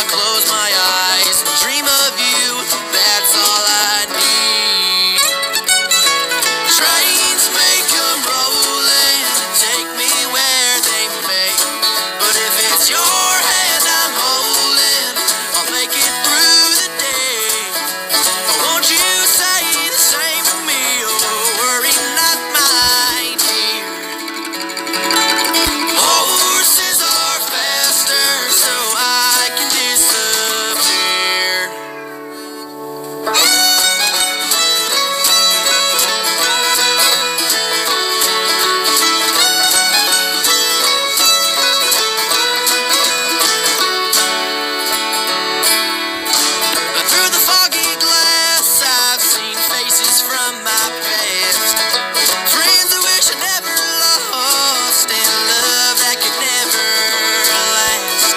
close my eyes and dream of you. That's all I need. Trains may come rolling and take me where they may, but if it's your hand I'm holding, I'll make it through the day. Won't you say the same to me? Oh, worry not, my dear. Horses are faster, so I can disappear. Through the foggy glass, I've seen faces from my past. Friends I wish I never lost, and love that could never last.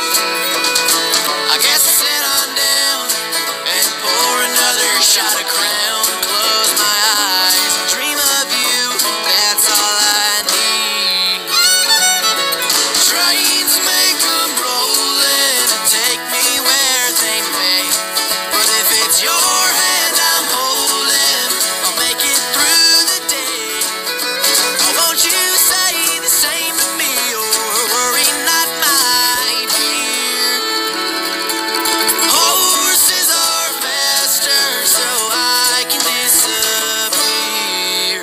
I guess I'll sit on down and pour another shot of Crown. Close my eyes and dream of you. That's all I need. Trains may come rolling and take me where they may, but if it's your hand I'm holding, I'll make it through the day. Oh, won't you say the same to me? Oh, worry not, my dear. Horses are faster, so I can disappear.